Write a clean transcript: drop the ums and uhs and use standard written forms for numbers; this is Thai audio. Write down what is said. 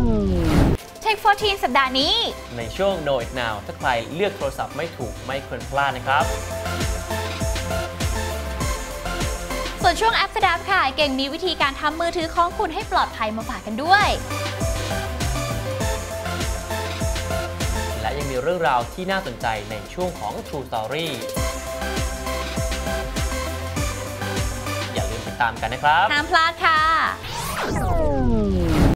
Tech 14 สัปดาห์นี้ในช่วง Know It Now ถ้าใครเลือกโทรศัพท์ไม่ถูกไม่ควรพลาดนะครับส่วนช่วง App Adapt ค่ะเก่งมีวิธีการทำมือถือของคุณให้ปลอดภัยมาฝากกันด้วยและยังมีเรื่องราวที่น่าสนใจในช่วงของ True Story อย่าลืมติดตามกันนะครับห้ามพลาดค่ะ